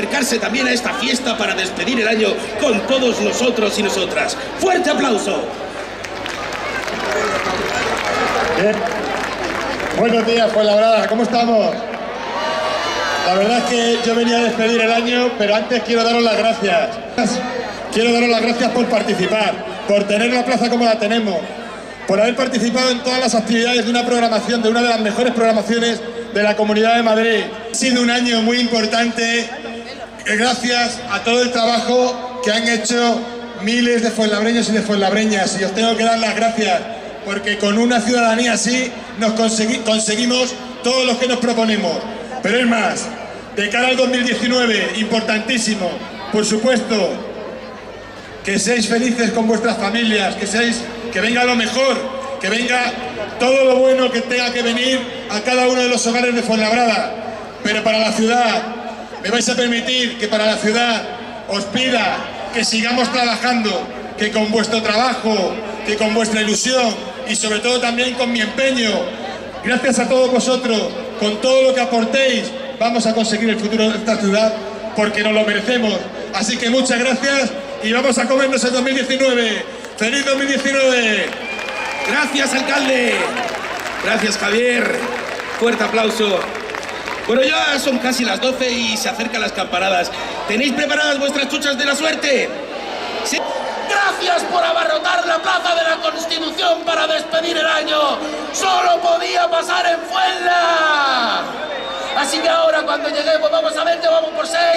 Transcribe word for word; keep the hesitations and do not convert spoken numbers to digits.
acercarse también a esta fiesta para despedir el año con todos nosotros y nosotras. ¡Fuerte aplauso! Bien. Buenos días, Fuenlabrada, ¿cómo estamos? La verdad es que yo venía a despedir el año, pero antes quiero daros las gracias. Quiero daros las gracias por participar, por tener la plaza como la tenemos, por haber participado en todas las actividades de una programación, de una de las mejores programaciones de la Comunidad de Madrid. Ha sido un año muy importante, gracias a todo el trabajo que han hecho miles de fuenlabreños y de fuenlabreñas, y os tengo que dar las gracias, porque con una ciudadanía así nos consegui conseguimos todo lo que nos proponemos. Pero es más, de cara al dos mil diecinueve, importantísimo, por supuesto, que seáis felices con vuestras familias, que seáis, que venga lo mejor, que venga todo lo bueno que tenga que venir a cada uno de los hogares de Fuenlabrada. Pero para la ciudad, me vais a permitir que para la ciudad os pida que sigamos trabajando, que con vuestro trabajo, que con vuestra ilusión y sobre todo también con mi empeño, gracias a todos vosotros, con todo lo que aportéis, vamos a conseguir el futuro de esta ciudad, porque nos lo merecemos. Así que muchas gracias y vamos a comernos el dos mil diecinueve. ¡Feliz dos mil diecinueve! Gracias, alcalde. Gracias, Javier. Fuerte aplauso. Bueno, ya son casi las doce y se acercan las campanadas. ¿Tenéis preparadas vuestras chuchas de la suerte? ¿Sí? Gracias por abarrotar la plaza de la Constitución para despedir el año. Solo podía pasar en Fuenla. Así que ahora cuando lleguemos vamos a ver que vamos por ser